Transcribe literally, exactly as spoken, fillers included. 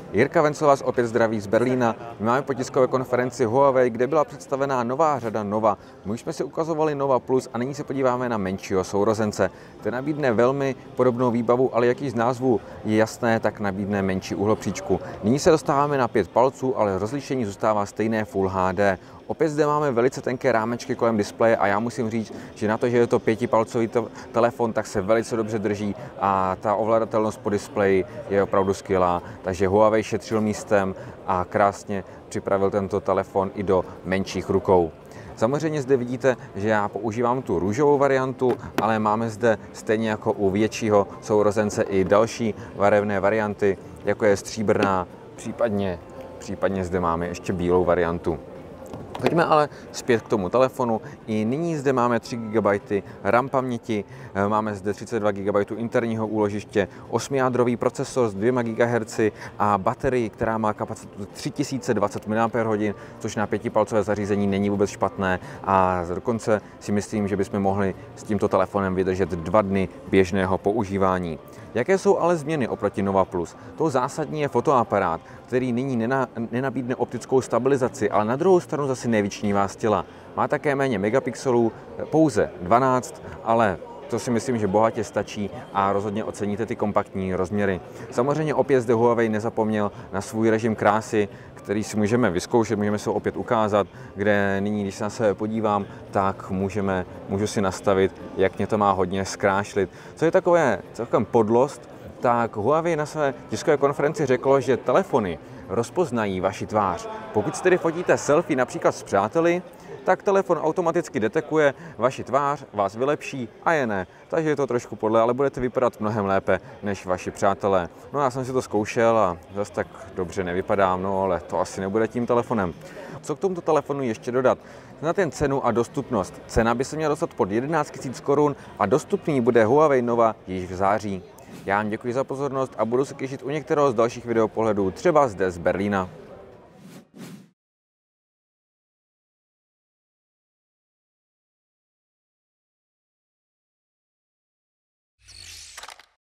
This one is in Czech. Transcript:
Jirka Vencel vás opět zdraví z Berlína. My máme po tiskové konferenci Huawei, kde byla představená nová řada Nova. My už jsme si ukazovali Nova Plus a nyní se podíváme na menšího sourozence. Ten nabídne velmi podobnou výbavu, ale jaký z názvů je jasné, tak nabídne menší uhlopříčku. Nyní se dostáváme na pět palců, ale rozlišení zůstává stejné Full H D. Opět zde máme velice tenké rámečky kolem displeje a já musím říct, že na to, že je to pětipalcový telefon, tak se velice dobře drží a ta ovladatelnost po displeji je opravdu skvělá. Takže Huawei šetřil místem a krásně připravil tento telefon i do menších rukou. Samozřejmě zde vidíte, že já používám tu růžovou variantu, ale máme zde stejně jako u většího sourozence i další barevné varianty, jako je stříbrná, případně, případně zde máme ještě bílou variantu. Pojďme ale zpět k tomu telefonu. I nyní zde máme tři gigabajty RAM paměti, máme zde třicet dva gigabajtů interního úložiště, osmijádrový procesor s dvěma gigahertzy a baterii, která má kapacitu tři tisíce dvacet miliampérhodin, což na pětipalcové zařízení není vůbec špatné a dokonce si myslím, že bychom mohli s tímto telefonem vydržet dva dny běžného používání. Jaké jsou ale změny oproti Nova Plus? To zásadní je fotoaparát, který nyní nenabídne optickou stabilizaci, ale na druhou stranu zase nevyčnívá z těla. Má také méně megapixelů, pouze dvanáct, ale to si myslím, že bohatě stačí a rozhodně oceníte ty kompaktní rozměry. Samozřejmě opět zde Huawei nezapomněl na svůj režim krásy, který si můžeme vyzkoušet, můžeme se ho opět ukázat, kde nyní, když se na sebe podívám, tak můžeme, můžu si nastavit, jak mě to má hodně zkrášlit. Co je takové celkem podlost, tak Huawei na své tiskové konferenci řeklo, že telefony rozpoznají vaši tvář. Pokud si tedy fotíte selfie například s přáteli, tak telefon automaticky detekuje vaši tvář, vás vylepší a je ne. Takže je to trošku podle, ale budete vypadat mnohem lépe než vaši přátelé. No já jsem si to zkoušel a zase tak dobře nevypadám, no ale to asi nebude tím telefonem. Co k tomuto telefonu ještě dodat? Na ten cenu a dostupnost. Cena by se měla dostat pod jedenáct tisíc korun a dostupný bude Huawei Nova již v září. Já vám děkuji za pozornost a budu se těšit u některého z dalších videopohledů, třeba zde z Berlína.